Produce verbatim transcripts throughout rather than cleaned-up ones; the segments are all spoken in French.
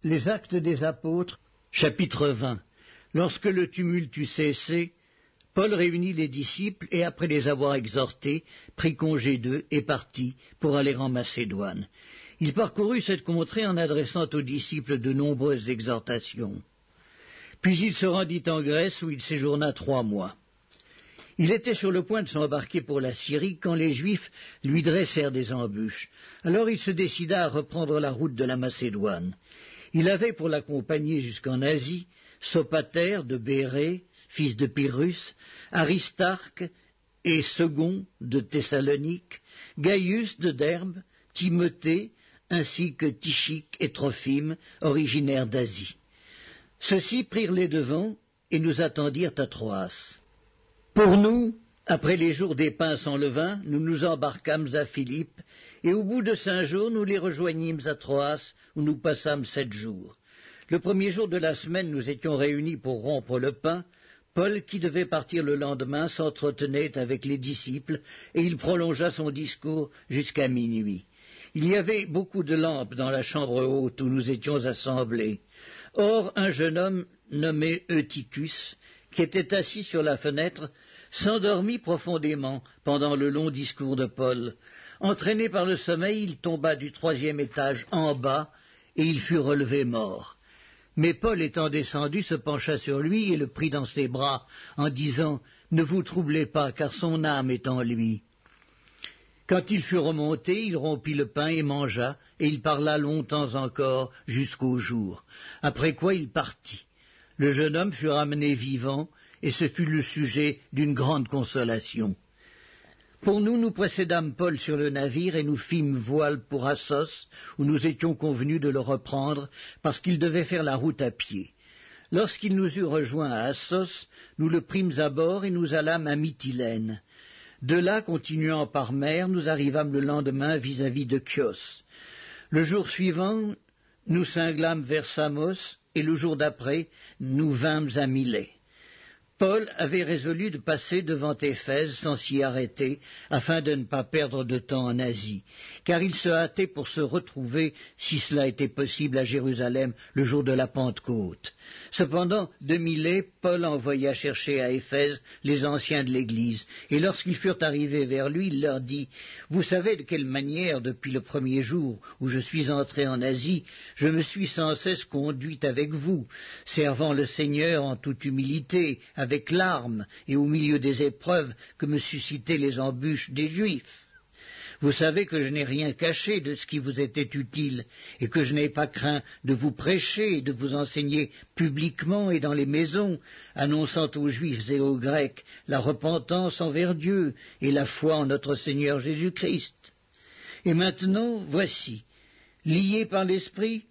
Les Actes des Apôtres, chapitre vingt. Lorsque le tumulte eut cessé, Paul réunit les disciples et, après les avoir exhortés, prit congé d'eux et partit pour aller en Macédoine. Il parcourut cette contrée en adressant aux disciples de nombreuses exhortations. Puis il se rendit en Grèce où il séjourna trois mois. Il était sur le point de s'embarquer pour la Syrie quand les Juifs lui dressèrent des embûches. Alors il se décida à reprendre la route de la Macédoine. Il avait pour l'accompagner jusqu'en Asie Sopater de Bérée, fils de Pyrrhus, Aristarque et Second de Thessalonique, Gaius de Derbe, Timothée, ainsi que Tychique et Trophime, originaires d'Asie. Ceux-ci prirent les devants et nous attendirent à Troas. Pour nous, après les jours des pains sans levain, nous nous embarquâmes à Philippe, et au bout de cinq jours, nous les rejoignîmes à Troas, où nous passâmes sept jours. Le premier jour de la semaine, nous étions réunis pour rompre le pain. Paul, qui devait partir le lendemain, s'entretenait avec les disciples, et il prolongea son discours jusqu'à minuit. Il y avait beaucoup de lampes dans la chambre haute où nous étions assemblés. Or, un jeune homme nommé Eutychus, qui était assis sur la fenêtre, s'endormit profondément pendant le long discours de Paul. Entraîné par le sommeil, il tomba du troisième étage en bas, et il fut relevé mort. Mais Paul, étant descendu, se pencha sur lui et le prit dans ses bras, en disant « Ne vous troublez pas, car son âme est en lui. » Quand il fut remonté, il rompit le pain et mangea, et il parla longtemps encore, jusqu'au jour. Après quoi il partit. Le jeune homme fut ramené vivant, et ce fut le sujet d'une grande consolation. Pour nous, nous précédâmes Paul sur le navire et nous fîmes voile pour Assos, où nous étions convenus de le reprendre, parce qu'il devait faire la route à pied. Lorsqu'il nous eut rejoints à Assos, nous le prîmes à bord et nous allâmes à Mytilène. De là, continuant par mer, nous arrivâmes le lendemain vis-à-vis de Chios. Le jour suivant, nous cinglâmes vers Samos, et le jour d'après, nous vînmes à Milet. Paul avait résolu de passer devant Éphèse sans s'y arrêter, afin de ne pas perdre de temps en Asie, car il se hâtait pour se retrouver, si cela était possible, à Jérusalem le jour de la Pentecôte. Cependant, de Milet, Paul envoya chercher à Éphèse les anciens de l'Église, et lorsqu'ils furent arrivés vers lui, il leur dit « Vous savez de quelle manière, depuis le premier jour où je suis entré en Asie, je me suis sans cesse conduit avec vous, servant le Seigneur en toute humilité, avec larmes et au milieu des épreuves que me suscitaient les embûches des Juifs. Vous savez que je n'ai rien caché de ce qui vous était utile, et que je n'ai pas craint de vous prêcher et de vous enseigner publiquement et dans les maisons, annonçant aux Juifs et aux Grecs la repentance envers Dieu et la foi en notre Seigneur Jésus-Christ. Et maintenant, voici, lié par l'Esprit,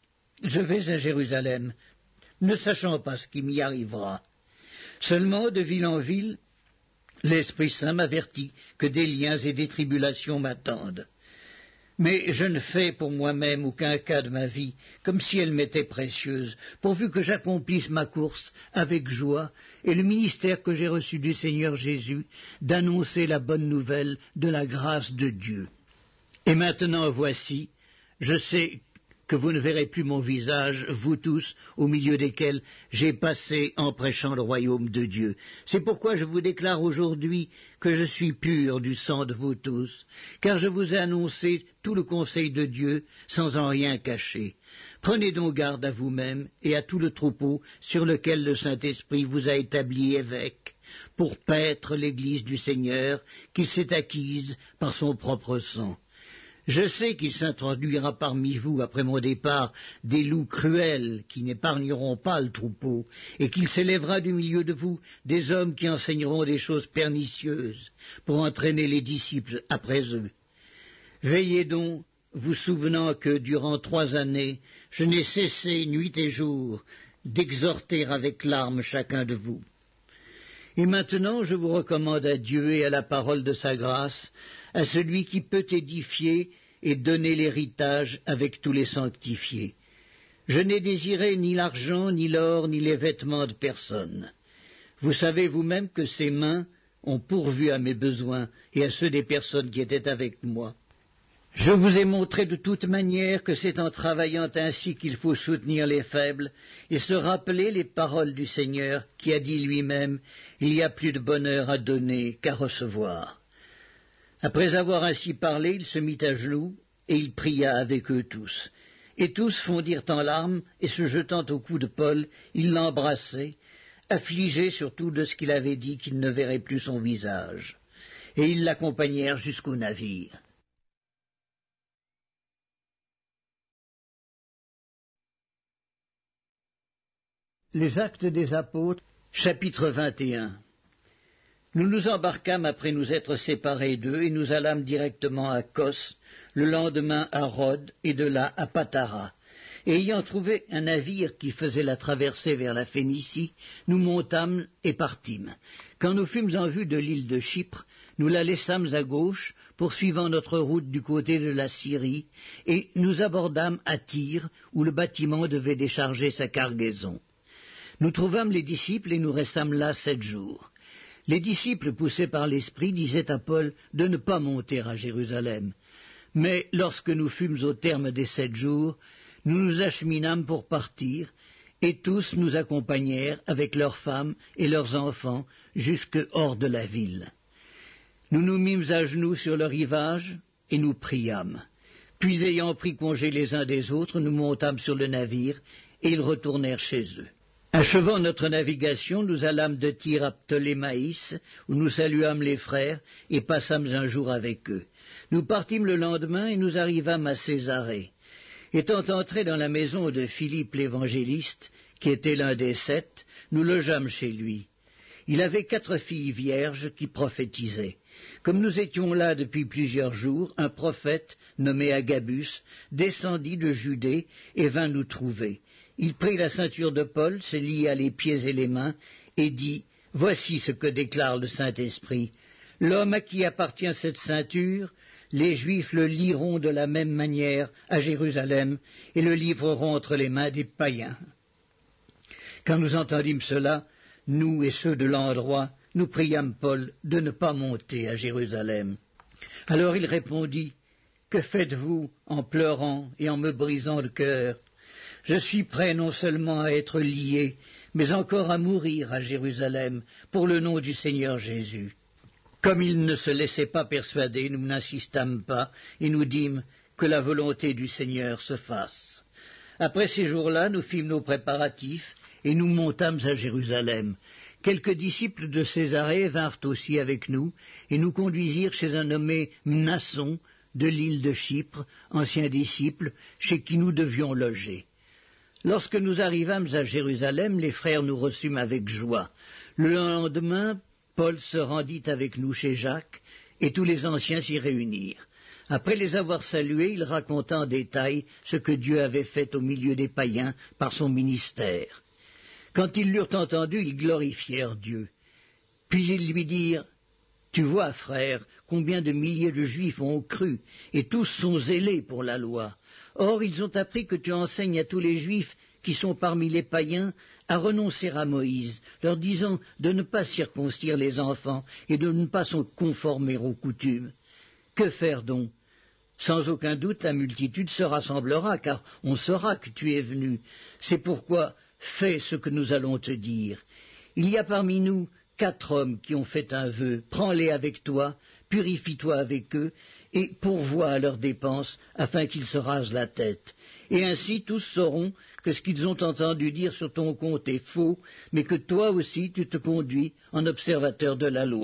je vais à Jérusalem, ne sachant pas ce qui m'y arrivera. Seulement, de ville en ville, l'Esprit Saint m'avertit que des liens et des tribulations m'attendent. Mais je ne fais pour moi-même aucun cas de ma vie, comme si elle m'était précieuse, pourvu que j'accomplisse ma course avec joie et le ministère que j'ai reçu du Seigneur Jésus, d'annoncer la bonne nouvelle de la grâce de Dieu. Et maintenant, voici, je sais que vous ne verrez plus mon visage, vous tous, au milieu desquels j'ai passé en prêchant le royaume de Dieu. C'est pourquoi je vous déclare aujourd'hui que je suis pur du sang de vous tous, car je vous ai annoncé tout le conseil de Dieu sans en rien cacher. Prenez donc garde à vous-même et à tout le troupeau sur lequel le Saint-Esprit vous a établi évêque, pour paître l'Église du Seigneur qu'il s'est acquise par son propre sang. Je sais qu'il s'introduira parmi vous, après mon départ, des loups cruels qui n'épargneront pas le troupeau, et qu'il s'élèvera du milieu de vous des hommes qui enseigneront des choses pernicieuses, pour entraîner les disciples après eux. Veillez donc, vous souvenant que, durant trois années, je n'ai cessé, nuit et jour, d'exhorter avec larmes chacun de vous. Et maintenant, je vous recommande à Dieu et à la parole de sa grâce, à celui qui peut édifier et donner l'héritage avec tous les sanctifiés. Je n'ai désiré ni l'argent, ni l'or, ni les vêtements de personne. Vous savez vous-même que ces mains ont pourvu à mes besoins et à ceux des personnes qui étaient avec moi. Je vous ai montré de toute manière que c'est en travaillant ainsi qu'il faut soutenir les faibles et se rappeler les paroles du Seigneur qui a dit lui-même « Il y a plus de bonheur à donner qu'à recevoir ». Après avoir ainsi parlé, il se mit à genoux et il pria avec eux tous. Et tous fondirent en larmes et se jetant au cou de Paul, ils l'embrassaient, affligés surtout de ce qu'il avait dit qu'ils ne verraient plus son visage. Et ils l'accompagnèrent jusqu'au navire. Les Actes des Apôtres, chapitre vingt et un. Nous nous embarquâmes après nous être séparés d'eux et nous allâmes directement à Kos, le lendemain à Rhodes et de là à Patara. Et ayant trouvé un navire qui faisait la traversée vers la Phénicie, nous montâmes et partîmes. Quand nous fûmes en vue de l'île de Chypre, nous la laissâmes à gauche, poursuivant notre route du côté de la Syrie, et nous abordâmes à Tyr, où le bâtiment devait décharger sa cargaison. Nous trouvâmes les disciples et nous restâmes là sept jours. Les disciples, poussés par l'Esprit, disaient à Paul de ne pas monter à Jérusalem. Mais lorsque nous fûmes au terme des sept jours, nous nous acheminâmes pour partir, et tous nous accompagnèrent avec leurs femmes et leurs enfants jusque hors de la ville. Nous nous mîmes à genoux sur le rivage et nous priâmes. Puis ayant pris congé les uns des autres, nous montâmes sur le navire et ils retournèrent chez eux. Achevant notre navigation, nous allâmes de Tyr à Ptolémaïs, où nous saluâmes les frères et passâmes un jour avec eux. Nous partîmes le lendemain et nous arrivâmes à Césarée. Étant entrés dans la maison de Philippe l'évangéliste, qui était l'un des sept, nous logeâmes chez lui. Il avait quatre filles vierges qui prophétisaient. Comme nous étions là depuis plusieurs jours, un prophète, nommé Agabus, descendit de Judée et vint nous trouver. Il prit la ceinture de Paul, se lia les pieds et les mains, et dit « Voici ce que déclare le Saint-Esprit. L'homme à qui appartient cette ceinture, les Juifs le lieront de la même manière à Jérusalem, et le livreront entre les mains des païens. » Quand nous entendîmes cela, nous et ceux de l'endroit, nous priâmes Paul de ne pas monter à Jérusalem. Alors il répondit « Que faites-vous en pleurant et en me brisant le cœur ? Je suis prêt non seulement à être lié, mais encore à mourir à Jérusalem pour le nom du Seigneur Jésus. » Comme il ne se laissait pas persuader, nous n'insistâmes pas et nous dîmes que la volonté du Seigneur se fasse. Après ces jours-là, nous fîmes nos préparatifs et nous montâmes à Jérusalem. Quelques disciples de Césarée vinrent aussi avec nous et nous conduisirent chez un nommé Mnasson de l'île de Chypre, ancien disciple, chez qui nous devions loger. Lorsque nous arrivâmes à Jérusalem, les frères nous reçûmes avec joie. Le lendemain, Paul se rendit avec nous chez Jacques, et tous les anciens s'y réunirent. Après les avoir salués, il raconta en détail ce que Dieu avait fait au milieu des païens par son ministère. Quand ils l'eurent entendu, ils glorifièrent Dieu. Puis ils lui dirent « Tu vois, frère, combien de milliers de Juifs ont cru, et tous sont zélés pour la loi. Or, ils ont appris que tu enseignes à tous les Juifs qui sont parmi les païens à renoncer à Moïse, leur disant de ne pas circoncire les enfants et de ne pas se conformer aux coutumes. Que faire donc? Sans aucun doute, la multitude se rassemblera, car on saura que tu es venu. C'est pourquoi fais ce que nous allons te dire. Il y a parmi nous quatre hommes qui ont fait un vœu. Prends-les avec toi, purifie-toi avec eux, et pourvois à leurs dépenses, afin qu'ils se rasent la tête. Et ainsi tous sauront que ce qu'ils ont entendu dire sur ton compte est faux, mais que toi aussi tu te conduis en observateur de la loi. »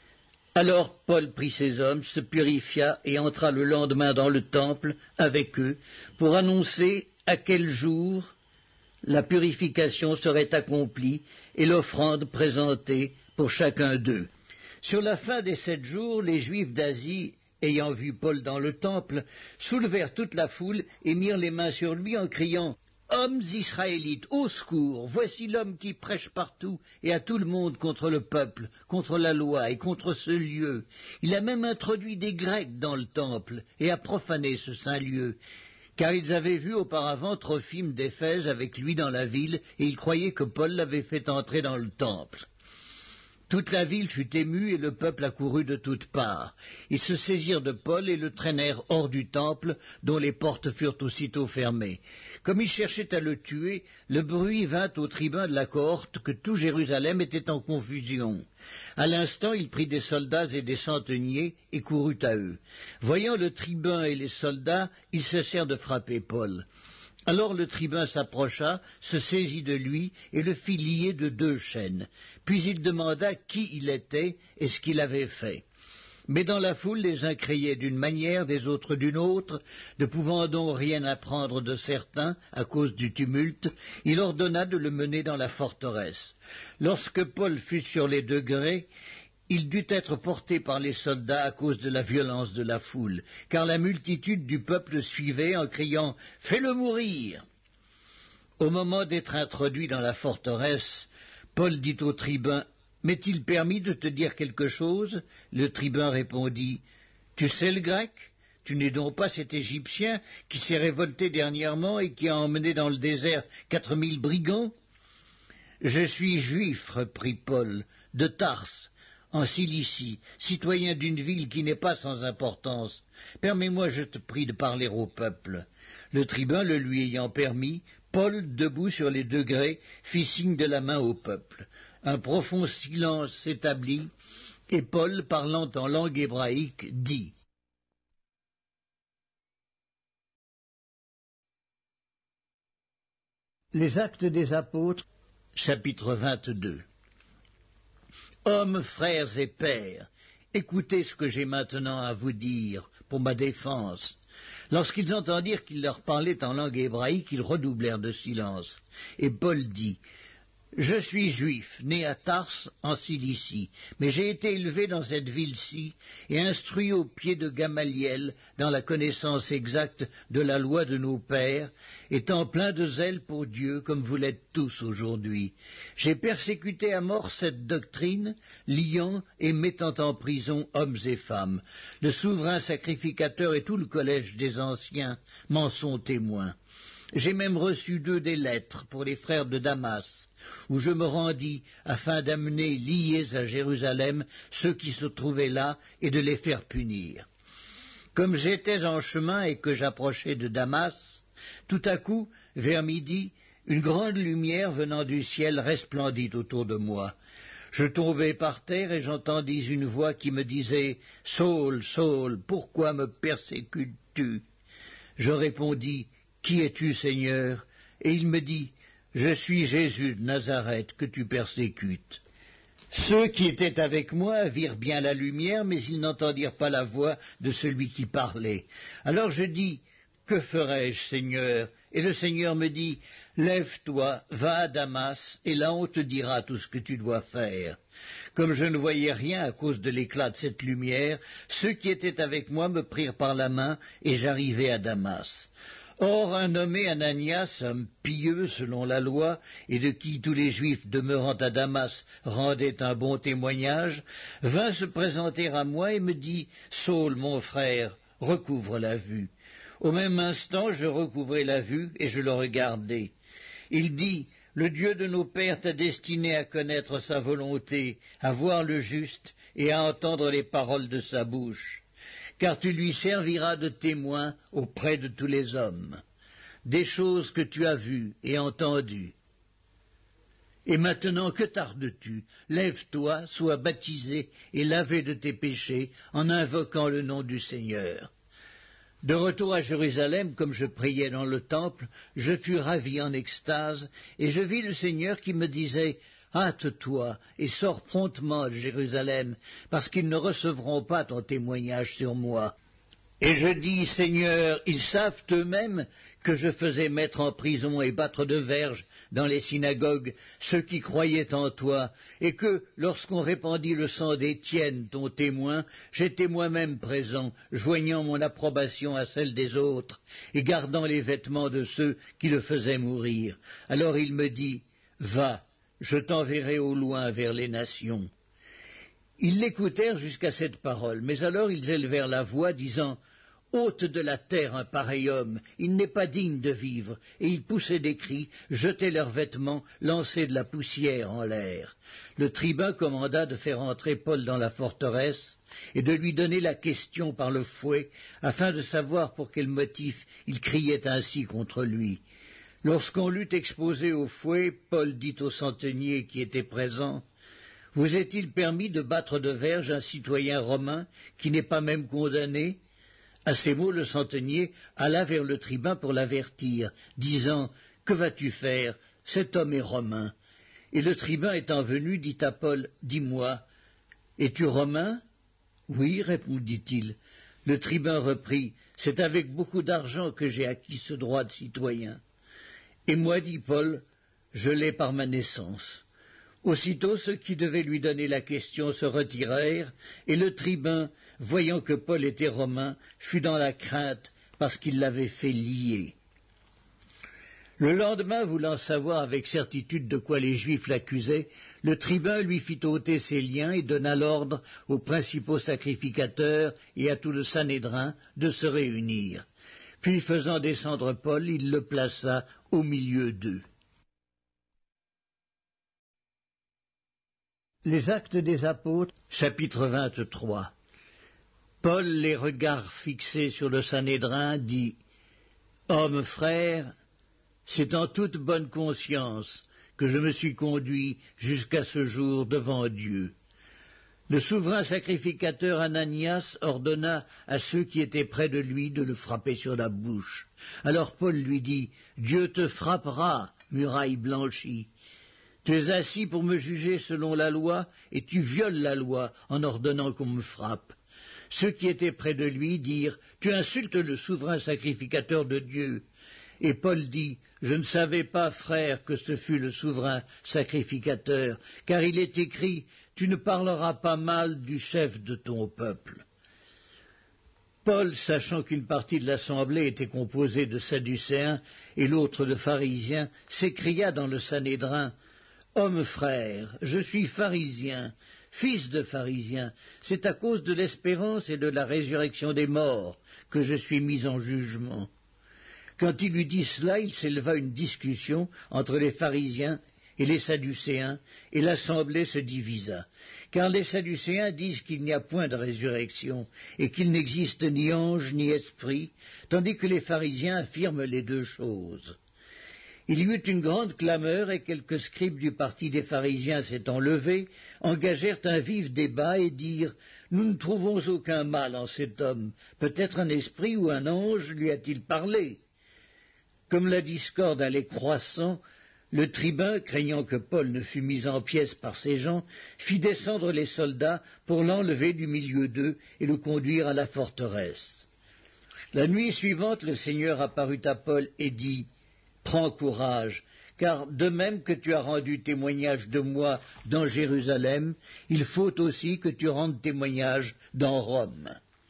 Alors Paul prit ses hommes, se purifia et entra le lendemain dans le temple avec eux, pour annoncer à quel jour la purification serait accomplie et l'offrande présentée pour chacun d'eux. Sur la fin des sept jours, les Juifs d'Asie, ayant vu Paul dans le temple, soulevèrent toute la foule et mirent les mains sur lui en criant « Hommes israélites, au secours! Voici l'homme qui prêche partout et à tout le monde contre le peuple, contre la loi et contre ce lieu. Il a même introduit des Grecs dans le temple et a profané ce saint lieu. » Car ils avaient vu auparavant Trophime d'Éphèse avec lui dans la ville, et ils croyaient que Paul l'avait fait entrer dans le temple. Toute la ville fut émue et le peuple accourut de toutes parts. Ils se saisirent de Paul et le traînèrent hors du temple, dont les portes furent aussitôt fermées. Comme ils cherchaient à le tuer, le bruit vint au tribun de la cohorte que tout Jérusalem était en confusion. À l'instant, il prit des soldats et des centeniers et courut à eux. Voyant le tribun et les soldats, il cessèrent de frapper Paul. Alors le tribun s'approcha, se saisit de lui et le fit lier de deux chaînes. Puis il demanda qui il était et ce qu'il avait fait. Mais dans la foule, les uns criaient d'une manière, des autres d'une autre, ne pouvant donc rien apprendre de certains à cause du tumulte, il ordonna de le mener dans la forteresse. Lorsque Paul fut sur les degrés, il dut être porté par les soldats à cause de la violence de la foule, car la multitude du peuple suivait en criant « Fais-le mourir !» Au moment d'être introduit dans la forteresse, Paul dit au tribun « M'est-il permis de te dire quelque chose ?» Le tribun répondit « Tu sais le grec ? Tu n'es donc pas cet Égyptien qui s'est révolté dernièrement et qui a emmené dans le désert quatre mille brigands ?»« Je suis juif, reprit Paul, de Tarse, en Cilicie, citoyen d'une ville qui n'est pas sans importance. Permets-moi, je te prie, de parler au peuple. » Le tribun le lui ayant permis, Paul, debout sur les degrés, fit signe de la main au peuple. Un profond silence s'établit, et Paul, parlant en langue hébraïque, dit Les Actes des Apôtres, chapitre vingt-deux. Hommes, frères et pères, écoutez ce que j'ai maintenant à vous dire pour ma défense. Lorsqu'ils entendirent qu'il leur parlait en langue hébraïque, ils redoublèrent de silence. Et Paul dit « Je suis juif, né à Tarse, en Cilicie, mais j'ai été élevé dans cette ville-ci et instruit au pied de Gamaliel dans la connaissance exacte de la loi de nos pères, étant plein de zèle pour Dieu, comme vous l'êtes tous aujourd'hui. J'ai persécuté à mort cette doctrine, liant et mettant en prison hommes et femmes. Le souverain sacrificateur et tout le collège des anciens m'en sont témoins. J'ai même reçu d'eux des lettres pour les frères de Damas, où je me rendis afin d'amener liés à Jérusalem ceux qui se trouvaient là et de les faire punir. Comme j'étais en chemin et que j'approchais de Damas, tout à coup, vers midi, une grande lumière venant du ciel resplendit autour de moi. Je tombai par terre et j'entendis une voix qui me disait « Saul, Saul, pourquoi me persécutes-tu » Je répondis « Qui es-tu, Seigneur ?» Et il me dit « Je suis Jésus de Nazareth que tu persécutes. » Ceux qui étaient avec moi virent bien la lumière, mais ils n'entendirent pas la voix de celui qui parlait. Alors je dis « Que ferai-je, Seigneur ?» Et le Seigneur me dit « Lève-toi, va à Damas, et là on te dira tout ce que tu dois faire. » Comme je ne voyais rien à cause de l'éclat de cette lumière, ceux qui étaient avec moi me prirent par la main, et j'arrivai à Damas. Or, un nommé Ananias, homme pieux selon la loi, et de qui tous les Juifs demeurant à Damas rendaient un bon témoignage, vint se présenter à moi et me dit « Saul, mon frère, recouvre la vue. » Au même instant, je recouvrai la vue et je le regardai. Il dit « Le Dieu de nos pères t'a destiné à connaître sa volonté, à voir le juste et à entendre les paroles de sa bouche. Car tu lui serviras de témoin auprès de tous les hommes, des choses que tu as vues et entendues. Et maintenant, que tardes-tu? Lève-toi, sois baptisé et lavé de tes péchés en invoquant le nom du Seigneur. » De retour à Jérusalem, comme je priais dans le temple, je fus ravi en extase, et je vis le Seigneur qui me disait « Hâte-toi et sors promptement de Jérusalem, parce qu'ils ne recevront pas ton témoignage sur moi. » Et je dis « Seigneur, ils savent eux-mêmes que je faisais mettre en prison et battre de verge dans les synagogues ceux qui croyaient en toi, et que, lorsqu'on répandit le sang d'Étienne, ton témoin, j'étais moi-même présent, joignant mon approbation à celle des autres, et gardant les vêtements de ceux qui le faisaient mourir. » Alors il me dit « Va, je t'enverrai au loin vers les nations. » Ils l'écoutèrent jusqu'à cette parole, mais alors ils élevèrent la voix, disant « Ôte de la terre un pareil homme, il n'est pas digne de vivre. » Et ils poussaient des cris, jetaient leurs vêtements, lançaient de la poussière en l'air. Le tribun commanda de faire entrer Paul dans la forteresse et de lui donner la question par le fouet, afin de savoir pour quel motif il criait ainsi contre lui. Lorsqu'on l'eut exposé au fouet, Paul dit au centenier qui était présent: « Vous est-il permis de battre de verge un citoyen romain qui n'est pas même condamné ?» À ces mots, le centenier alla vers le tribun pour l'avertir, disant: « Que vas-tu faire? Cet homme est romain. » Et le tribun étant venu, dit à Paul: « Dis-moi, es-tu romain? » « Oui, répondit-il. Le tribun reprit: « C'est avec beaucoup d'argent que j'ai acquis ce droit de citoyen. » « Et moi, dit Paul, je l'ai par ma naissance. » Aussitôt ceux qui devaient lui donner la question se retirèrent, et le tribun, voyant que Paul était romain, fut dans la crainte parce qu'il l'avait fait lier. Le lendemain, voulant savoir avec certitude de quoi les Juifs l'accusaient, le tribun lui fit ôter ses liens et donna l'ordre aux principaux sacrificateurs et à tout le Sanhédrin de se réunir. Puis, faisant descendre Paul, il le plaça au milieu d'eux. Les Actes des Apôtres, chapitre vingt-trois. Paul, les regards fixés sur le Sanhédrin, dit: « Hommes frères, c'est en toute bonne conscience que je me suis conduit jusqu'à ce jour devant Dieu. » Le souverain sacrificateur Ananias ordonna à ceux qui étaient près de lui de le frapper sur la bouche. Alors Paul lui dit: « Dieu te frappera, muraille blanchie. Tu es assis pour me juger selon la loi, et tu violes la loi en ordonnant qu'on me frappe. » Ceux qui étaient près de lui dirent: « Tu insultes le souverain sacrificateur de Dieu. » Et Paul dit: « Je ne savais pas, frère, que ce fût le souverain sacrificateur, car il est écrit: Tu ne parleras pas mal du chef de ton peuple. » Paul, sachant qu'une partie de l'assemblée était composée de Sadducéens et l'autre de pharisiens, s'écria dans le Sanhédrin: « Hommes frères, je suis pharisien, fils de pharisien. C'est à cause de l'espérance et de la résurrection des morts que je suis mis en jugement. » Quand il eut dit cela, il s'éleva une discussion entre les pharisiens et les Sadducéens, et l'assemblée se divisa. Car les Sadducéens disent qu'il n'y a point de résurrection, et qu'il n'existe ni ange ni esprit, tandis que les pharisiens affirment les deux choses. Il y eut une grande clameur, et quelques scribes du parti des pharisiens s'étant levés, engagèrent un vif débat et dirent: « Nous ne trouvons aucun mal en cet homme. Peut-être un esprit ou un ange lui a-t-il parlé ?» Comme la discorde allait croissant, le tribun, craignant que Paul ne fût mis en pièces par ces gens, fit descendre les soldats pour l'enlever du milieu d'eux et le conduire à la forteresse. La nuit suivante, le Seigneur apparut à Paul et dit: « Prends courage, car de même que tu as rendu témoignage de moi dans Jérusalem, il faut aussi que tu rendes témoignage dans Rome. »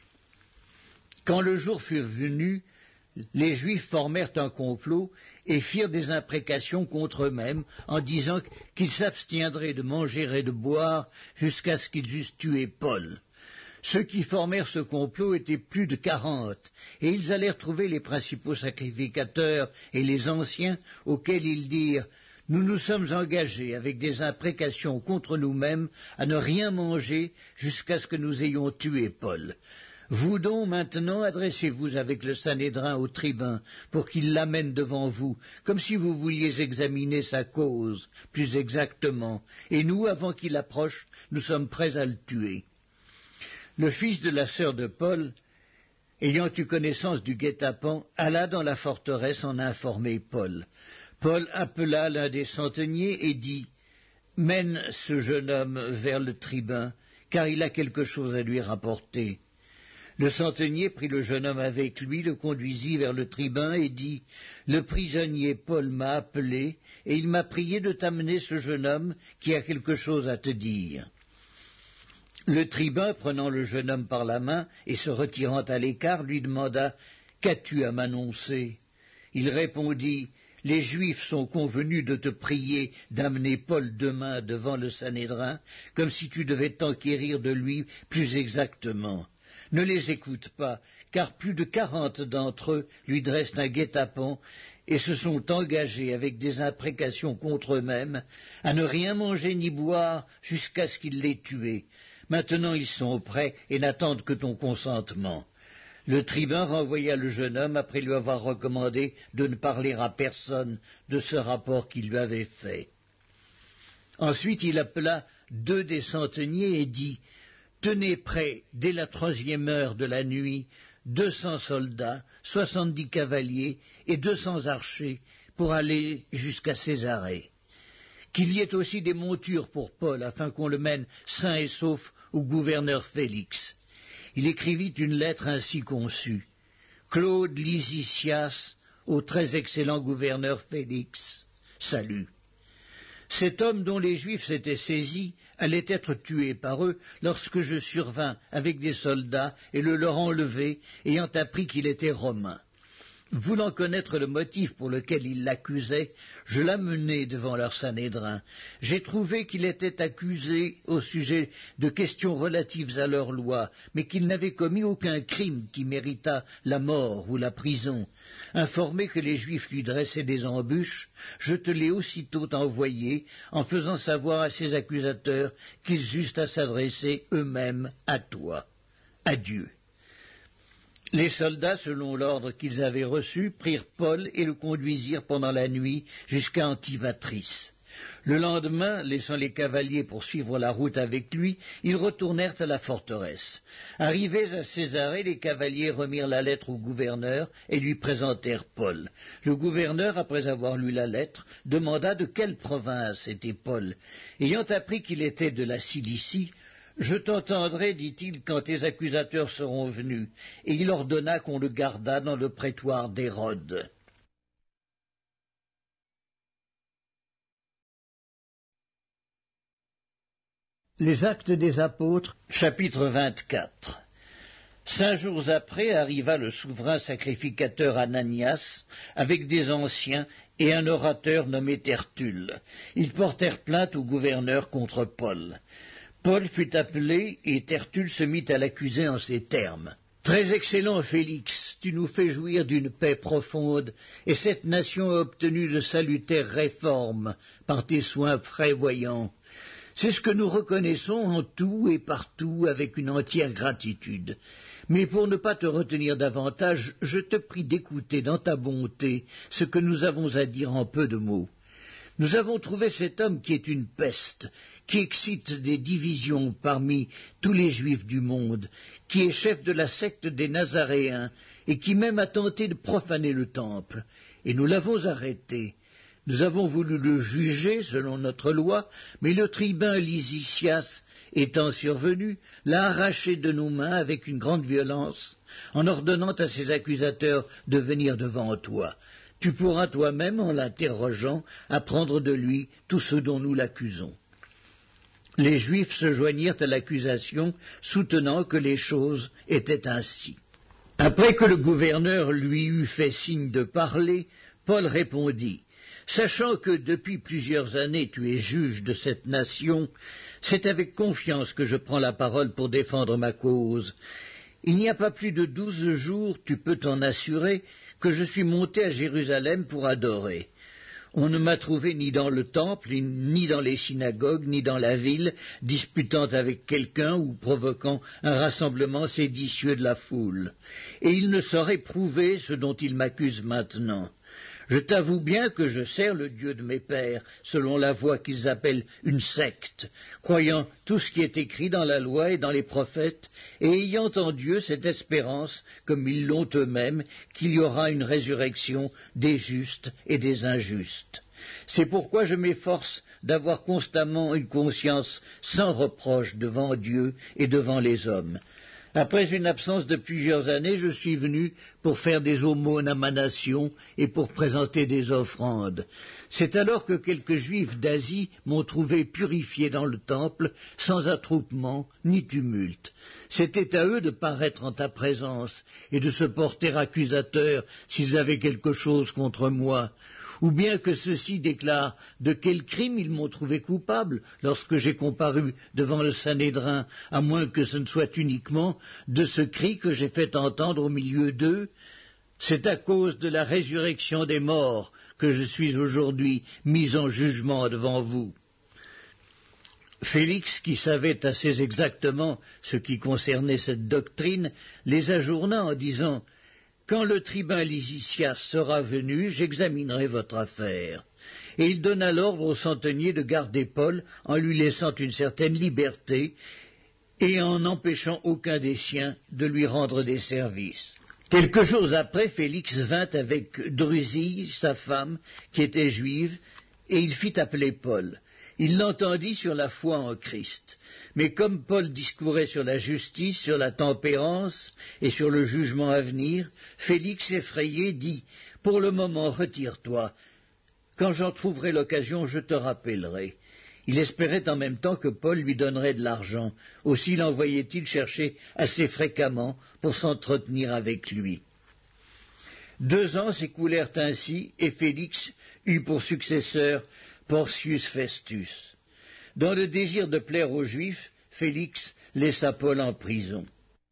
Quand le jour fut venu, les Juifs formèrent un complot et firent des imprécations contre eux-mêmes en disant qu'ils s'abstiendraient de manger et de boire jusqu'à ce qu'ils eussent tué Paul. Ceux qui formèrent ce complot étaient plus de quarante, et ils allèrent trouver les principaux sacrificateurs et les anciens, auxquels ils dirent: « Nous nous sommes engagés avec des imprécations contre nous-mêmes à ne rien manger jusqu'à ce que nous ayons tué Paul. Vous donc maintenant adressez-vous avec le Sanhédrin au tribun pour qu'il l'amène devant vous, comme si vous vouliez examiner sa cause plus exactement, et nous, avant qu'il approche, nous sommes prêts à le tuer. » Le fils de la sœur de Paul, ayant eu connaissance du guet-apens, alla dans la forteresse en informer Paul. Paul appela l'un des centeniers et dit: « Mène ce jeune homme vers le tribun, car il a quelque chose à lui rapporter. » Le centenier prit le jeune homme avec lui, le conduisit vers le tribun et dit: « Le prisonnier Paul m'a appelé, et il m'a prié de t'amener ce jeune homme qui a quelque chose à te dire. » Le tribun, prenant le jeune homme par la main et se retirant à l'écart, lui demanda: « Qu'as-tu à m'annoncer ?» Il répondit: « Les Juifs sont convenus de te prier d'amener Paul demain devant le Sanhédrin, comme si tu devais t'enquérir de lui plus exactement. Ne les écoute pas, car plus de quarante d'entre eux lui dressent un guet-apens et se sont engagés avec des imprécations contre eux-mêmes à ne rien manger ni boire jusqu'à ce qu'ils l'aient tué. Maintenant ils sont prêts et n'attendent que ton consentement. Le tribun renvoya le jeune homme après lui avoir recommandé de ne parler à personne de ce rapport qu'il lui avait fait. Ensuite il appela deux des centeniers et dit « Tenez prêts, dès la troisième heure de la nuit, deux cents soldats, soixante-dix cavaliers et deux cents archers pour aller jusqu'à Césarée. Qu'il y ait aussi des montures pour Paul, afin qu'on le mène sain et sauf au gouverneur Félix. » Il écrivit une lettre ainsi conçue. Claude Lysicias, au très excellent gouverneur Félix, salut. Cet homme dont les Juifs s'étaient saisis allait être tué par eux lorsque je survins avec des soldats et le leur enlevé, ayant appris qu'il était romain. Voulant connaître le motif pour lequel ils l'accusaient, je l'amenai devant leur Sanhédrin. J'ai trouvé qu'il était accusé au sujet de questions relatives à leur loi, mais qu'il n'avait commis aucun crime qui méritât la mort ou la prison. Informé que les Juifs lui dressaient des embûches, je te l'ai aussitôt envoyé, en faisant savoir à ses accusateurs qu'ils eussent à s'adresser eux-mêmes à toi. Adieu. Les soldats, selon l'ordre qu'ils avaient reçu, prirent Paul et le conduisirent pendant la nuit jusqu'à Antipatris. Le lendemain, laissant les cavaliers poursuivre la route avec lui, ils retournèrent à la forteresse. Arrivés à Césarée, les cavaliers remirent la lettre au gouverneur et lui présentèrent Paul. Le gouverneur, après avoir lu la lettre, demanda de quelle province était Paul. Ayant appris qu'il était de la Cilicie, « Je t'entendrai, dit-il, quand tes accusateurs seront venus. » Et il ordonna qu'on le gardât dans le prétoire d'Hérode. Les Actes des Apôtres, chapitre vingt-quatre. Cinq jours après arriva le souverain sacrificateur Ananias avec des anciens et un orateur nommé Tertulle. Ils portèrent plainte au gouverneur contre Paul. Paul fut appelé et Tertulle se mit à l'accuser en ces termes. « Très excellent Félix, tu nous fais jouir d'une paix profonde, et cette nation a obtenu de salutaires réformes par tes soins prévoyants. C'est ce que nous reconnaissons en tout et partout avec une entière gratitude. Mais pour ne pas te retenir davantage, je te prie d'écouter dans ta bonté ce que nous avons à dire en peu de mots. Nous avons trouvé cet homme qui est une peste, qui excite des divisions parmi tous les Juifs du monde, qui est chef de la secte des Nazaréens, et qui même a tenté de profaner le temple. Et nous l'avons arrêté. Nous avons voulu le juger selon notre loi, mais le tribun Lysicias, étant survenu, l'a arraché de nos mains avec une grande violence, en ordonnant à ses accusateurs de venir devant toi. Tu pourras toi-même, en l'interrogeant, apprendre de lui tout ce dont nous l'accusons. » Les Juifs se joignirent à l'accusation, soutenant que les choses étaient ainsi. Après que le gouverneur lui eut fait signe de parler, Paul répondit « Sachant que depuis plusieurs années tu es juge de cette nation, c'est avec confiance que je prends la parole pour défendre ma cause. Il n'y a pas plus de douze jours, tu peux t'en assurer, que je suis monté à Jérusalem pour adorer. On ne m'a trouvé ni dans le temple, ni dans les synagogues, ni dans la ville, disputant avec quelqu'un ou provoquant un rassemblement séditieux de la foule. Et il ne saurait prouver ce dont il m'accuse maintenant. Je t'avoue bien que je sers le Dieu de mes pères, selon la voie qu'ils appellent une secte, croyant tout ce qui est écrit dans la loi et dans les prophètes, et ayant en Dieu cette espérance, comme ils l'ont eux-mêmes, qu'il y aura une résurrection des justes et des injustes. C'est pourquoi je m'efforce d'avoir constamment une conscience sans reproche devant Dieu et devant les hommes. Après une absence de plusieurs années, je suis venu pour faire des aumônes à ma nation et pour présenter des offrandes. C'est alors que quelques Juifs d'Asie m'ont trouvé purifié dans le temple, sans attroupement ni tumulte. C'était à eux de paraître en ta présence et de se porter accusateurs s'ils avaient quelque chose contre moi. ou bien que ceux-ci déclarent de quel crime ils m'ont trouvé coupable lorsque j'ai comparu devant le Sanhédrin, à moins que ce ne soit uniquement de ce cri que j'ai fait entendre au milieu d'eux. C'est à cause de la résurrection des morts que je suis aujourd'hui mis en jugement devant vous. » Félix, qui savait assez exactement ce qui concernait cette doctrine, les ajourna en disant « Quand le tribun Lysias sera venu, j'examinerai votre affaire. » Et il donna l'ordre au centenier de garder Paul en lui laissant une certaine liberté et en n'empêchant aucun des siens de lui rendre des services. Quelques jours après, Félix vint avec Drusille, sa femme, qui était juive, et il fit appeler Paul. Il l'entendit sur la foi en Christ. Mais comme Paul discourait sur la justice, sur la tempérance et sur le jugement à venir, Félix, effrayé, dit « Pour le moment, retire-toi. Quand j'en trouverai l'occasion, je te rappellerai. » Il espérait en même temps que Paul lui donnerait de l'argent. Aussi l'envoyait-il chercher assez fréquemment pour s'entretenir avec lui. Deux ans s'écoulèrent ainsi, et Félix eut pour successeur Porcius Festus. Dans le désir de plaire aux Juifs, Félix laissa Paul en prison.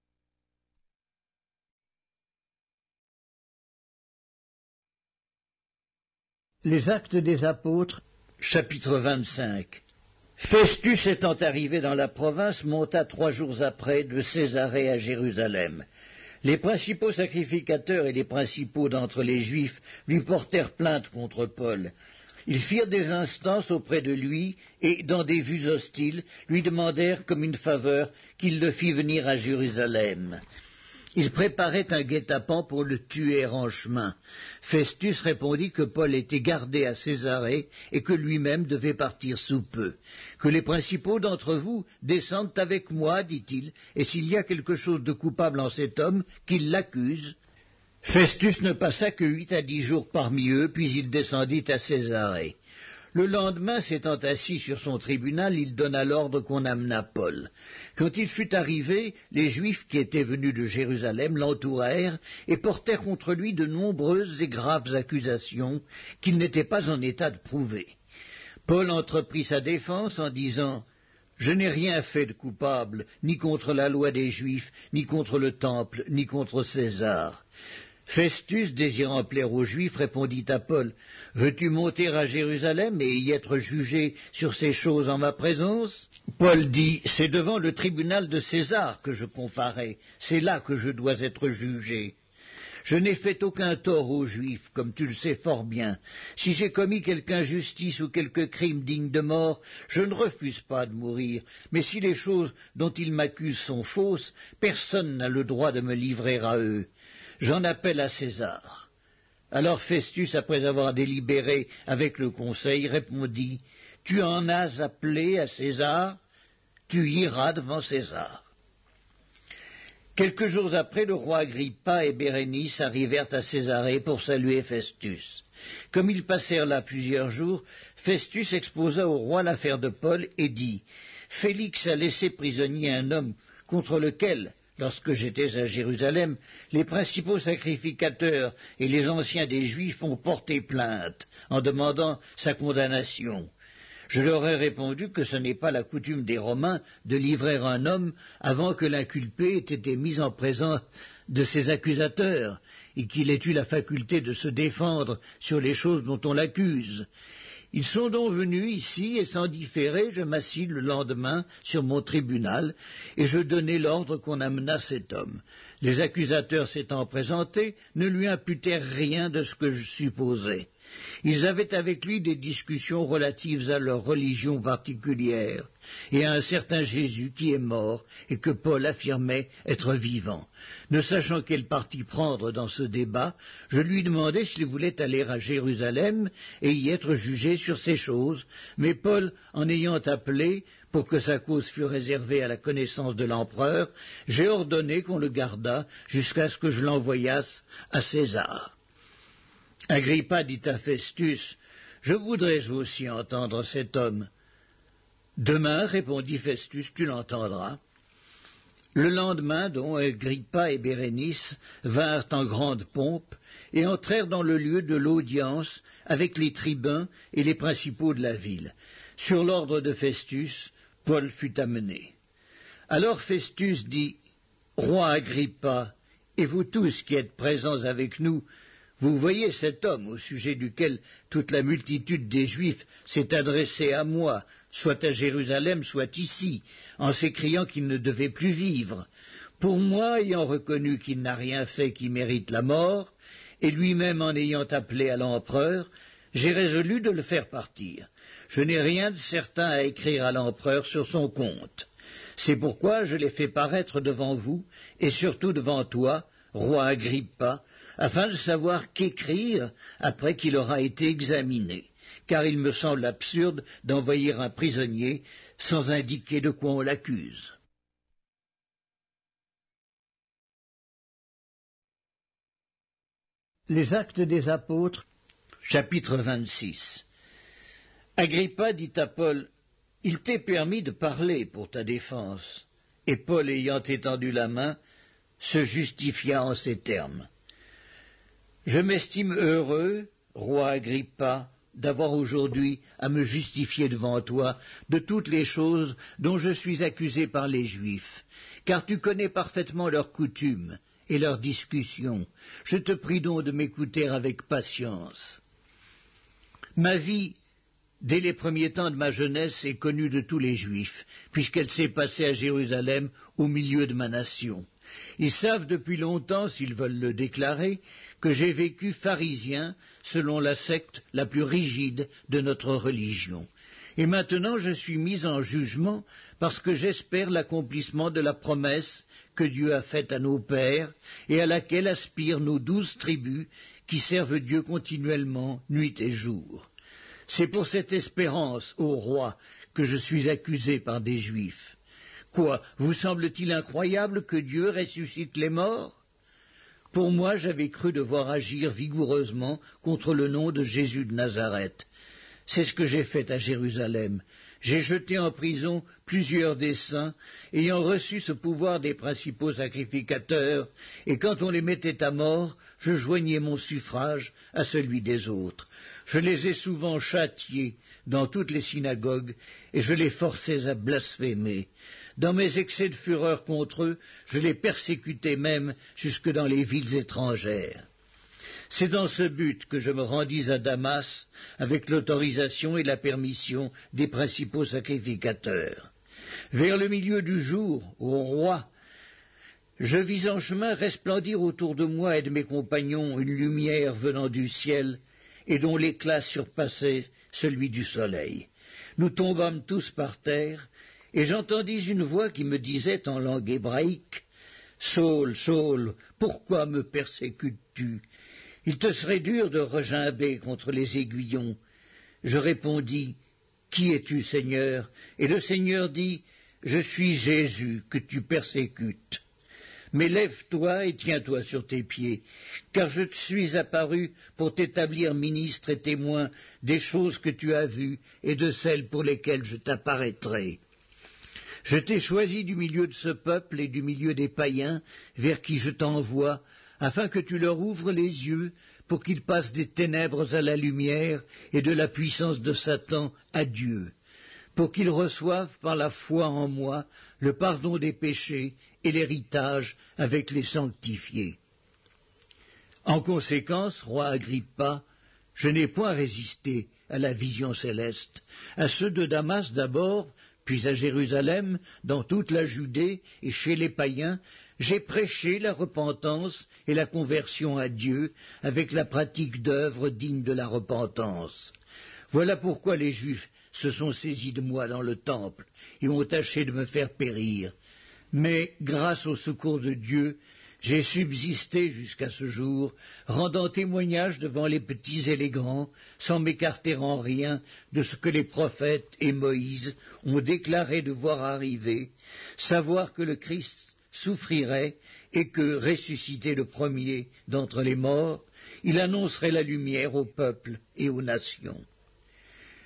Les Actes des Apôtres, chapitre vingt-cinq. Festus étant arrivé dans la province, monta trois jours après de Césarée à Jérusalem. Les principaux sacrificateurs et les principaux d'entre les Juifs lui portèrent plainte contre Paul. Ils firent des instances auprès de lui et, dans des vues hostiles, lui demandèrent comme une faveur qu'il le fît venir à Jérusalem. Ils préparaient un guet-apens pour le tuer en chemin. Festus répondit que Paul était gardé à Césarée et que lui-même devait partir sous peu. Que les principaux d'entre vous descendent avec moi, dit-il, et s'il y a quelque chose de coupable en cet homme, qu'il l'accuse. Festus ne passa que huit à dix jours parmi eux, puis il descendit à Césarée. Le lendemain, s'étant assis sur son tribunal, il donna l'ordre qu'on amenât Paul. Quand il fut arrivé, les Juifs qui étaient venus de Jérusalem l'entourèrent et portèrent contre lui de nombreuses et graves accusations qu'il n'était pas en état de prouver. Paul entreprit sa défense en disant « Je n'ai rien fait de coupable, ni contre la loi des Juifs, ni contre le Temple, ni contre César. » Festus, désirant plaire aux Juifs, répondit à Paul « Veux-tu monter à Jérusalem et y être jugé sur ces choses en ma présence ?» Paul dit « C'est devant le tribunal de César que je comparais, c'est là que je dois être jugé. Je n'ai fait aucun tort aux Juifs, comme tu le sais fort bien. Si j'ai commis quelque injustice ou quelque crime digne de mort, je ne refuse pas de mourir, mais si les choses dont ils m'accusent sont fausses, personne n'a le droit de me livrer à eux. J'en appelle à César. » Alors Festus, après avoir délibéré avec le conseil, répondit « Tu en as appelé à César, tu iras devant César. » Quelques jours après, le roi Agrippa et Bérénice arrivèrent à Césarée pour saluer Festus. Comme ils passèrent là plusieurs jours, Festus exposa au roi l'affaire de Paul et dit « Félix a laissé prisonnier un homme contre lequel, lorsque j'étais à Jérusalem, les principaux sacrificateurs et les anciens des Juifs ont porté plainte en demandant sa condamnation. Je leur ai répondu que ce n'est pas la coutume des Romains de livrer un homme avant que l'inculpé ait été mis en présence de ses accusateurs et qu'il ait eu la faculté de se défendre sur les choses dont on l'accuse. Ils sont donc venus ici, et sans différer, je m'assis le lendemain sur mon tribunal, et je donnai l'ordre qu'on amenât cet homme. Les accusateurs s'étant présentés, ne lui imputèrent rien de ce que je supposais. Ils avaient avec lui des discussions relatives à leur religion particulière, et à un certain Jésus qui est mort, et que Paul affirmait être vivant. Ne sachant quel parti prendre dans ce débat, je lui demandai s'il voulait aller à Jérusalem et y être jugé sur ces choses, mais Paul, en ayant appelé, pour que sa cause fût réservée à la connaissance de l'empereur, j'ai ordonné qu'on le gardât jusqu'à ce que je l'envoyasse à César. Agrippa dit à Festus, « Je voudrais aussi entendre cet homme. » « Demain, répondit Festus, tu l'entendras. » Le lendemain, donc, Agrippa et Bérénice vinrent en grande pompe et entrèrent dans le lieu de l'audience avec les tribuns et les principaux de la ville. Sur l'ordre de Festus, Paul fut amené. Alors Festus dit, « Roi Agrippa, et vous tous qui êtes présents avec nous, vous voyez cet homme au sujet duquel toute la multitude des Juifs s'est adressée à moi, soit à Jérusalem, soit ici, en s'écriant qu'il ne devait plus vivre. Pour moi, ayant reconnu qu'il n'a rien fait qui mérite la mort, et lui-même en ayant appelé à l'empereur, j'ai résolu de le faire partir. Je n'ai rien de certain à écrire à l'empereur sur son compte. C'est pourquoi je l'ai fait paraître devant vous, et surtout devant toi, roi Agrippa, afin de savoir qu'écrire après qu'il aura été examiné, car il me semble absurde d'envoyer un prisonnier sans indiquer de quoi on l'accuse. » Les Actes des Apôtres, chapitre vingt-six. Agrippa dit à Paul, « Il t'est permis de parler pour ta défense. » Et Paul, ayant étendu la main, se justifia en ces termes. « Je m'estime heureux, roi Agrippa, d'avoir aujourd'hui à me justifier devant toi de toutes les choses dont je suis accusé par les Juifs, car tu connais parfaitement leurs coutumes et leurs discussions. Je te prie donc de m'écouter avec patience. Ma vie, dès les premiers temps de ma jeunesse, est connue de tous les Juifs, puisqu'elle s'est passée à Jérusalem, au milieu de ma nation. Ils savent depuis longtemps, s'ils veulent le déclarer, que j'ai vécu pharisien selon la secte la plus rigide de notre religion. Et maintenant je suis mis en jugement parce que j'espère l'accomplissement de la promesse que Dieu a faite à nos pères et à laquelle aspirent nos douze tribus qui servent Dieu continuellement, nuit et jour. C'est pour cette espérance, ô roi, que je suis accusé par des Juifs. Quoi, vous semble-t-il incroyable que Dieu ressuscite les morts? Pour moi, j'avais cru devoir agir vigoureusement contre le nom de Jésus de Nazareth. C'est ce que j'ai fait à Jérusalem. J'ai jeté en prison plusieurs des saints, ayant reçu ce pouvoir des principaux sacrificateurs, et quand on les mettait à mort, je joignais mon suffrage à celui des autres. Je les ai souvent châtiés dans toutes les synagogues, et je les forçais à blasphémer. Dans mes excès de fureur contre eux, je les persécutais même jusque dans les villes étrangères. C'est dans ce but que je me rendis à Damas avec l'autorisation et la permission des principaux sacrificateurs. Vers le milieu du jour, ô roi, je vis en chemin resplendir autour de moi et de mes compagnons une lumière venant du ciel et dont l'éclat surpassait celui du soleil. Nous tombâmes tous par terre et j'entendis une voix qui me disait en langue hébraïque, « Saul, Saul, pourquoi me persécutes-tu ? Il te serait dur de regimber contre les aiguillons. » Je répondis, « Qui es-tu, Seigneur ?» Et le Seigneur dit, « Je suis Jésus que tu persécutes. Mais lève-toi et tiens-toi sur tes pieds, car je te suis apparu pour t'établir ministre et témoin des choses que tu as vues et de celles pour lesquelles je t'apparaîtrai. Je t'ai choisi du milieu de ce peuple et du milieu des païens vers qui je t'envoie, afin que tu leur ouvres les yeux pour qu'ils passent des ténèbres à la lumière et de la puissance de Satan à Dieu, pour qu'ils reçoivent par la foi en moi le pardon des péchés et l'héritage avec les sanctifiés. En conséquence, roi Agrippa, je n'ai point résisté à la vision céleste, à ceux de Damas d'abord, puis à Jérusalem, dans toute la Judée et chez les païens, j'ai prêché la repentance et la conversion à Dieu avec la pratique d'œuvres dignes de la repentance. Voilà pourquoi les Juifs se sont saisis de moi dans le temple et ont tâché de me faire périr. Mais, grâce au secours de Dieu, j'ai subsisté jusqu'à ce jour, rendant témoignage devant les petits et les grands, sans m'écarter en rien de ce que les prophètes et Moïse ont déclaré devoir arriver, savoir que le Christ souffrirait et que, ressuscité le premier d'entre les morts, il annoncerait la lumière au peuple et aux nations. »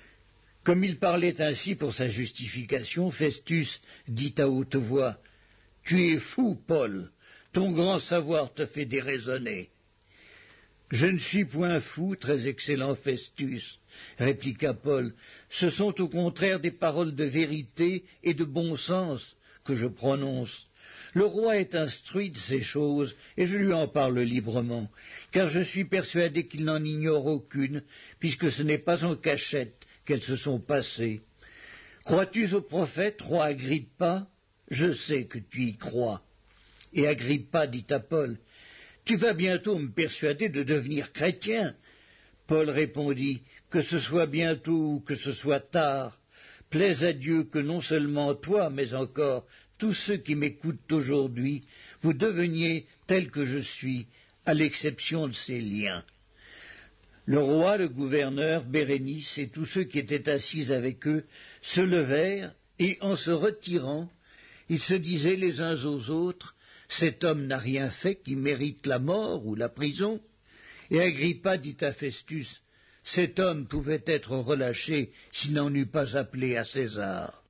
Comme il parlait ainsi pour sa justification, Festus dit à haute voix, Tu es fou, Paul, ton grand savoir te fait déraisonner. Je ne suis point fou, très excellent Festus, répliqua Paul, ce sont au contraire des paroles de vérité et de bon sens que je prononce. Le roi est instruit de ces choses, et je lui en parle librement, car je suis persuadé qu'il n'en ignore aucune, puisque ce n'est pas en cachette qu'elles se sont passées. Crois-tu au prophète, roi Agrippa? Je sais que tu y crois. Et Agrippa dit à Paul, tu vas bientôt me persuader de devenir chrétien. Paul répondit, que ce soit bientôt ou que ce soit tard, plaise à Dieu que non seulement toi, mais encore tous ceux qui m'écoutent aujourd'hui, vous deveniez tels que je suis, à l'exception de ces liens. Le roi, le gouverneur, Bérénice et tous ceux qui étaient assis avec eux se levèrent, et en se retirant, ils se disaient les uns aux autres, cet homme n'a rien fait qui mérite la mort ou la prison. Et Agrippa dit à Festus, cet homme pouvait être relâché s'il n'en eût pas appelé à César.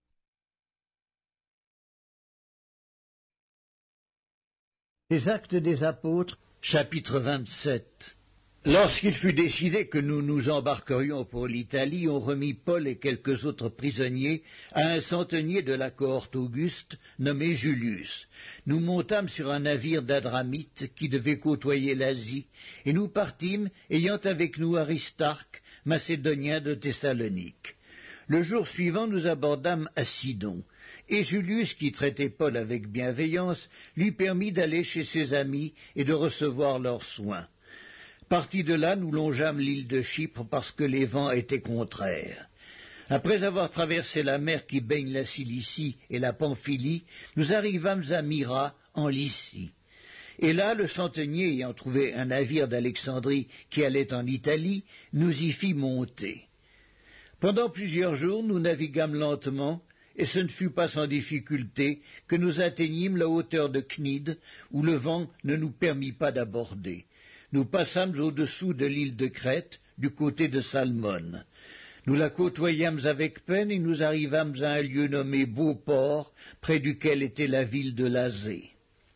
Les Actes des Apôtres, chapitre vingt-sept. Lorsqu'il fut décidé que nous nous embarquerions pour l'Italie, on remit Paul et quelques autres prisonniers à un centenier de la cohorte Auguste, nommé Julius. Nous montâmes sur un navire d'Adramite qui devait côtoyer l'Asie, et nous partîmes, ayant avec nous Aristarque, macédonien de Thessalonique. Le jour suivant, nous abordâmes à Sidon, et Julius, qui traitait Paul avec bienveillance, lui permit d'aller chez ses amis et de recevoir leurs soins. Partis de là, nous longeâmes l'île de Chypre parce que les vents étaient contraires. Après avoir traversé la mer qui baigne la Cilicie et la Pamphylie, nous arrivâmes à Myra, en Lycie. Et là, le centenier ayant trouvé un navire d'Alexandrie qui allait en Italie, nous y fit monter. Pendant plusieurs jours, nous naviguâmes lentement, et ce ne fut pas sans difficulté que nous atteignîmes la hauteur de Cnide, où le vent ne nous permit pas d'aborder. Nous passâmes au-dessous de l'île de Crète, du côté de Salmone. Nous la côtoyâmes avec peine et nous arrivâmes à un lieu nommé Beauport, près duquel était la ville de Lazée.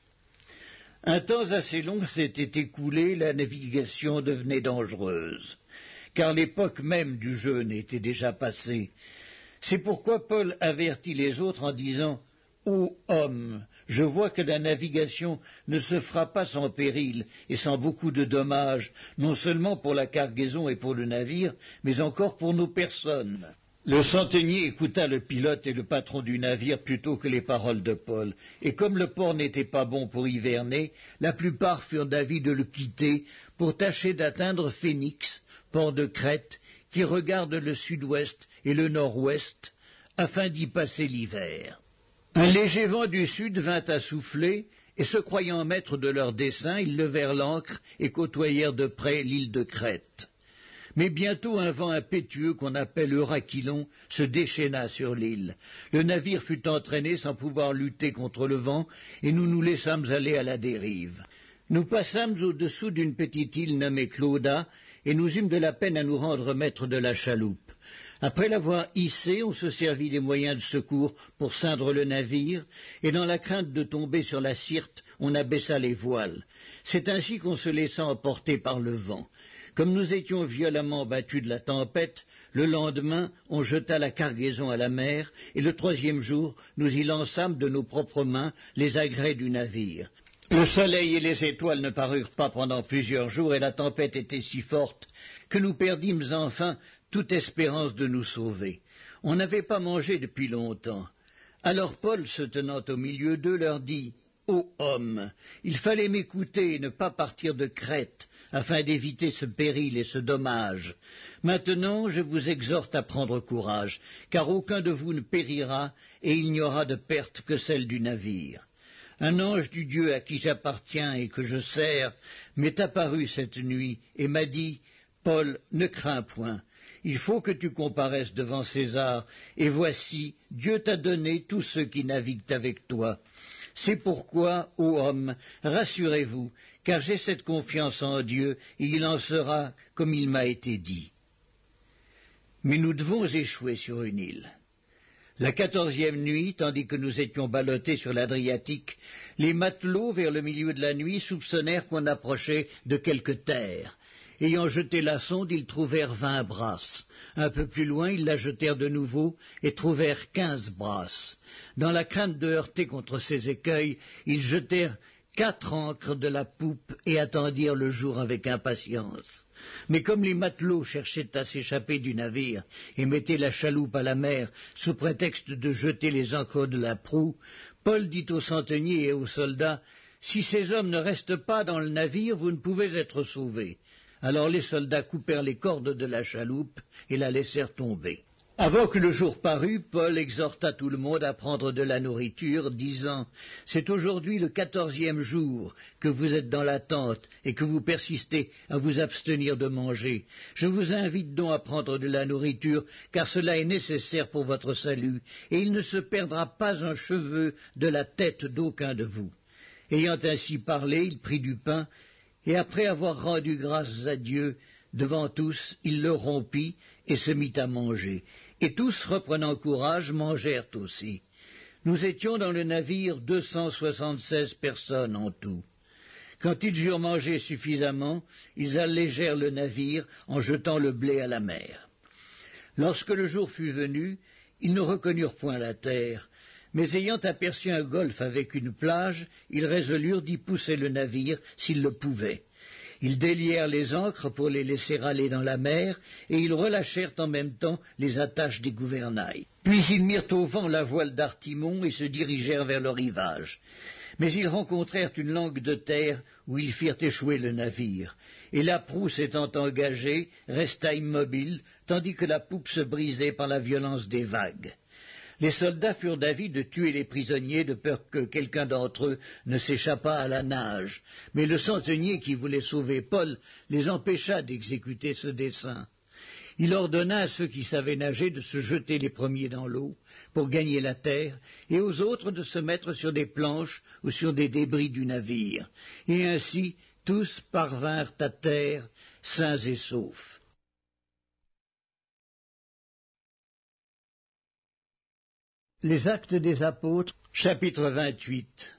Un temps assez long s'était écoulé, la navigation devenait dangereuse, car l'époque même du jeûne était déjà passée. C'est pourquoi Paul avertit les autres en disant « Ô homme, je vois que la navigation ne se fera pas sans péril et sans beaucoup de dommages, non seulement pour la cargaison et pour le navire, mais encore pour nos personnes. » Le centenier écouta le pilote et le patron du navire plutôt que les paroles de Paul, et comme le port n'était pas bon pour hiverner, la plupart furent d'avis de le quitter pour tâcher d'atteindre Phénix, port de Crète, qui regarde le sud-ouest et le nord-ouest, afin d'y passer l'hiver. Un léger vent du sud vint à souffler, et se croyant maîtres de leur dessein, ils levèrent l'ancre et côtoyèrent de près l'île de Crète. Mais bientôt un vent impétueux qu'on appelle Eurachylon se déchaîna sur l'île. Le navire fut entraîné sans pouvoir lutter contre le vent, et nous nous laissâmes aller à la dérive. Nous passâmes au-dessous d'une petite île nommée Clauda, et nous eûmes de la peine à nous rendre maîtres de la chaloupe. Après l'avoir hissée, on se servit des moyens de secours pour ceindre le navire, et dans la crainte de tomber sur la Syrte, on abaissa les voiles. C'est ainsi qu'on se laissa emporter par le vent. Comme nous étions violemment battus de la tempête, le lendemain, on jeta la cargaison à la mer, et le troisième jour, nous y lançâmes de nos propres mains les agrès du navire. Le soleil et les étoiles ne parurent pas pendant plusieurs jours, et la tempête était si forte que nous perdîmes enfin toute espérance de nous sauver. On n'avait pas mangé depuis longtemps. Alors Paul, se tenant au milieu d'eux, leur dit « Ô hommes, il fallait m'écouter et ne pas partir de Crète, afin d'éviter ce péril et ce dommage. Maintenant, je vous exhorte à prendre courage, car aucun de vous ne périra, et il n'y aura de perte que celle du navire. Un ange du Dieu à qui j'appartiens et que je sers m'est apparu cette nuit et m'a dit « Paul, ne crains point. Il faut que tu comparaisses devant César, et voici, Dieu t'a donné tous ceux qui naviguent avec toi. C'est pourquoi, ô hommes, rassurez-vous, car j'ai cette confiance en Dieu, et il en sera comme il m'a été dit. Mais nous devons échouer sur une île. La quatorzième nuit, tandis que nous étions ballottés sur l'Adriatique, les matelots, vers le milieu de la nuit, soupçonnèrent qu'on approchait de quelque terre. Ayant jeté la sonde, ils trouvèrent vingt brasses. Un peu plus loin, ils la jetèrent de nouveau et trouvèrent quinze brasses. Dans la crainte de heurter contre ces écueils, ils jetèrent quatre ancres de la poupe et attendirent le jour avec impatience. Mais comme les matelots cherchaient à s'échapper du navire et mettaient la chaloupe à la mer sous prétexte de jeter les ancres de la proue, Paul dit aux centeniers et aux soldats, « Si ces hommes ne restent pas dans le navire, vous ne pouvez être sauvés. » Alors les soldats coupèrent les cordes de la chaloupe et la laissèrent tomber. Avant que le jour parût, Paul exhorta tout le monde à prendre de la nourriture, disant « C'est aujourd'hui le quatorzième jour que vous êtes dans la tente et que vous persistez à vous abstenir de manger. Je vous invite donc à prendre de la nourriture, car cela est nécessaire pour votre salut, et il ne se perdra pas un cheveu de la tête d'aucun de vous. » Ayant ainsi parlé, il prit du pain, et après avoir rendu grâce à Dieu devant tous, il le rompit et se mit à manger. Et tous, reprenant courage, mangèrent aussi. Nous étions dans le navire deux cent soixante-seize personnes en tout. Quand ils eurent mangé suffisamment, ils allégèrent le navire en jetant le blé à la mer. Lorsque le jour fut venu, ils ne reconnurent point la terre, mais ayant aperçu un golfe avec une plage, ils résolurent d'y pousser le navire s'ils le pouvaient. Ils délièrent les ancres pour les laisser aller dans la mer, et ils relâchèrent en même temps les attaches des gouvernails. Puis ils mirent au vent la voile d'Artimon et se dirigèrent vers le rivage. Mais ils rencontrèrent une langue de terre où ils firent échouer le navire, et la proue s'étant engagée, resta immobile, tandis que la poupe se brisait par la violence des vagues. Les soldats furent d'avis de tuer les prisonniers de peur que quelqu'un d'entre eux ne s'échappât à la nage, mais le centenier qui voulait sauver Paul les empêcha d'exécuter ce dessein. Il ordonna à ceux qui savaient nager de se jeter les premiers dans l'eau pour gagner la terre, et aux autres de se mettre sur des planches ou sur des débris du navire, et ainsi tous parvinrent à terre sains et saufs. Les Actes des Apôtres, chapitre vingt-huit.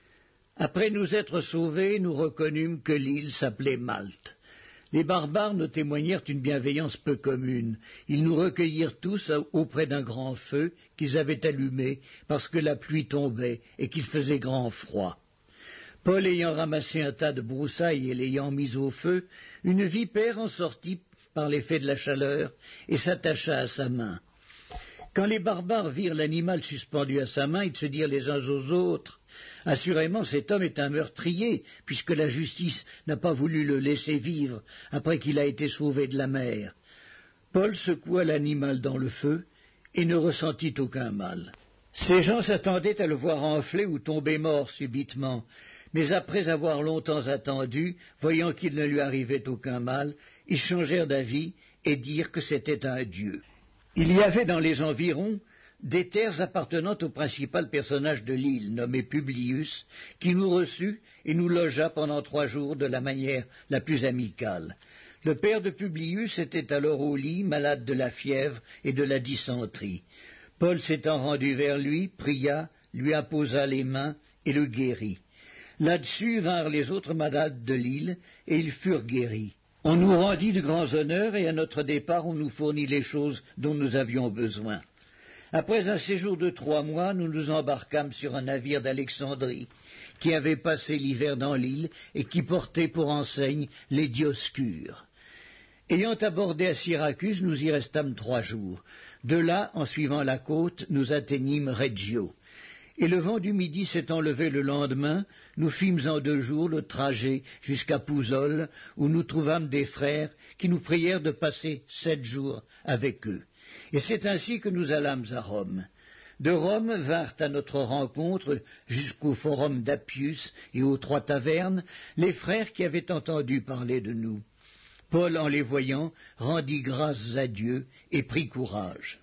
Après nous être sauvés, nous reconnûmes que l'île s'appelait Malte. Les barbares nous témoignèrent une bienveillance peu commune. Ils nous recueillirent tous auprès d'un grand feu qu'ils avaient allumé parce que la pluie tombait et qu'il faisait grand froid. Paul ayant ramassé un tas de broussailles et l'ayant mis au feu, une vipère en sortit par l'effet de la chaleur et s'attacha à sa main. Quand les barbares virent l'animal suspendu à sa main, ils se dirent les uns aux autres, « Assurément, cet homme est un meurtrier, puisque la justice n'a pas voulu le laisser vivre après qu'il a été sauvé de la mer. » Paul secoua l'animal dans le feu et ne ressentit aucun mal. Ces gens s'attendaient à le voir enfler ou tomber mort subitement, mais après avoir longtemps attendu, voyant qu'il ne lui arrivait aucun mal, ils changèrent d'avis et dirent que c'était un dieu. Il y avait dans les environs des terres appartenant au principal personnage de l'île, nommé Publius, qui nous reçut et nous logea pendant trois jours de la manière la plus amicale. Le père de Publius était alors au lit, malade de la fièvre et de la dysenterie. Paul s'étant rendu vers lui, pria, lui apposa les mains et le guérit. Là-dessus vinrent les autres malades de l'île, et ils furent guéris. On nous rendit de grands honneurs, et à notre départ on nous fournit les choses dont nous avions besoin. Après un séjour de trois mois, nous nous embarquâmes sur un navire d'Alexandrie, qui avait passé l'hiver dans l'île, et qui portait pour enseigne les Dioscures. Ayant abordé à Syracuse, nous y restâmes trois jours. De là, en suivant la côte, nous atteignîmes Reggio. Et le vent du midi s'étant levé le lendemain, nous fîmes en deux jours le trajet jusqu'à Pouzole, où nous trouvâmes des frères qui nous prièrent de passer sept jours avec eux. Et c'est ainsi que nous allâmes à Rome. De Rome vinrent à notre rencontre, jusqu'au forum d'Appius et aux trois tavernes, les frères qui avaient entendu parler de nous. Paul, en les voyant, rendit grâces à Dieu et prit courage.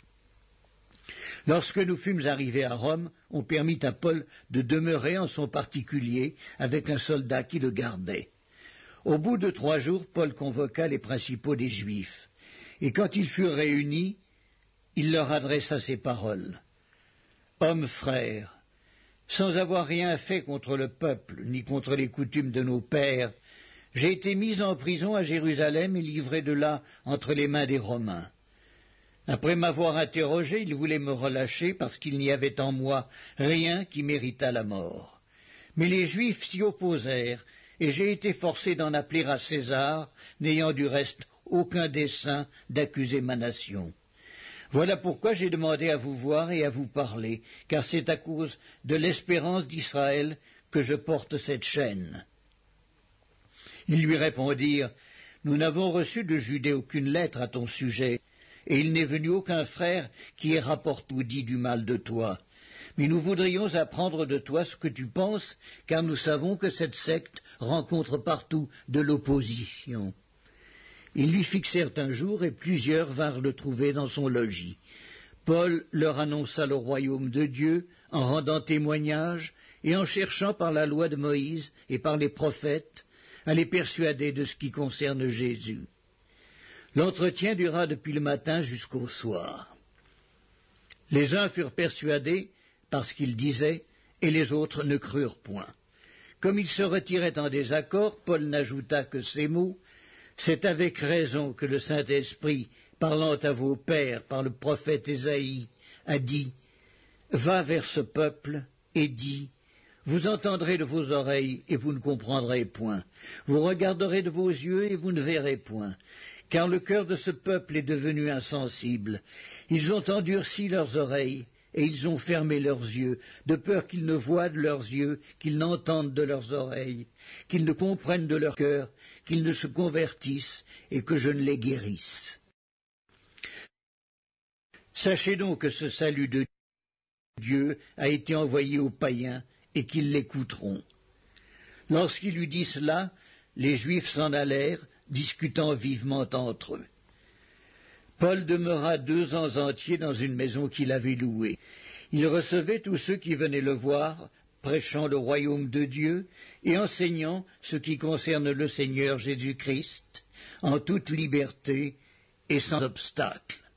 Lorsque nous fûmes arrivés à Rome, on permit à Paul de demeurer en son particulier avec un soldat qui le gardait. Au bout de trois jours, Paul convoqua les principaux des Juifs, et quand ils furent réunis, il leur adressa ces paroles. « Hommes frères, sans avoir rien fait contre le peuple, ni contre les coutumes de nos pères, j'ai été mis en prison à Jérusalem et livré de là entre les mains des Romains. Après m'avoir interrogé, ils voulaient me relâcher parce qu'il n'y avait en moi rien qui méritât la mort. Mais les Juifs s'y opposèrent, et j'ai été forcé d'en appeler à César, n'ayant du reste aucun dessein d'accuser ma nation. Voilà pourquoi j'ai demandé à vous voir et à vous parler, car c'est à cause de l'espérance d'Israël que je porte cette chaîne. » Ils lui répondirent, « Nous n'avons reçu de Judée aucune lettre à ton sujet, et il n'est venu aucun frère qui ait rapporté ou dit du mal de toi. Mais nous voudrions apprendre de toi ce que tu penses, car nous savons que cette secte rencontre partout de l'opposition. » Ils lui fixèrent un jour, et plusieurs vinrent le trouver dans son logis. Paul leur annonça le royaume de Dieu, en rendant témoignage, et en cherchant par la loi de Moïse et par les prophètes, à les persuader de ce qui concerne Jésus. L'entretien dura depuis le matin jusqu'au soir. Les uns furent persuadés par ce qu'ils disaient, et les autres ne crurent point. Comme ils se retiraient en désaccord, Paul n'ajouta que ces mots, « C'est avec raison que le Saint-Esprit, parlant à vos pères par le prophète Ésaïe, a dit, « Va vers ce peuple et dis, vous entendrez de vos oreilles et vous ne comprendrez point, vous regarderez de vos yeux et vous ne verrez point, car le cœur de ce peuple est devenu insensible. Ils ont endurci leurs oreilles et ils ont fermé leurs yeux, de peur qu'ils ne voient de leurs yeux, qu'ils n'entendent de leurs oreilles, qu'ils ne comprennent de leur cœur, qu'ils ne se convertissent et que je ne les guérisse. Sachez donc que ce salut de Dieu a été envoyé aux païens et qu'ils l'écouteront. » Lorsqu'il eut dit cela, les Juifs s'en allèrent, discutant vivement entre eux. Paul demeura deux ans entiers dans une maison qu'il avait louée. Il recevait tous ceux qui venaient le voir, prêchant le royaume de Dieu et enseignant ce qui concerne le Seigneur Jésus-Christ, en toute liberté et sans obstacle.